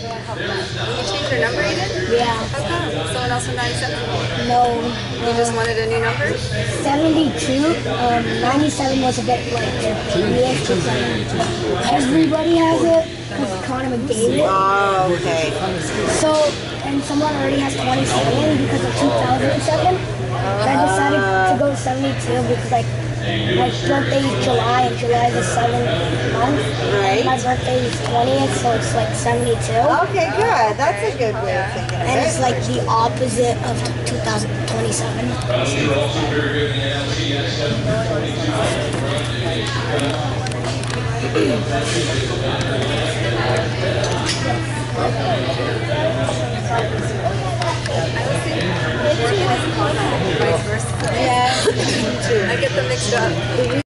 You changed your number, Aiden? Yeah. How come? Someone else from 97? No. You just wanted a new number? 72. 97 was a bit like the previous. Everybody has it because of Connor McDavid. Oh, okay. So, and someone already has 27 because of 2007. And I decided to go 72 because my birthday is July, and July is the 7th month. Right. And my birthday is 20th, so it's like 72. Okay, good. That's a good way of thinking of And it. it's like the opposite of 2027. Vice versa. Yeah. I get them mixed up.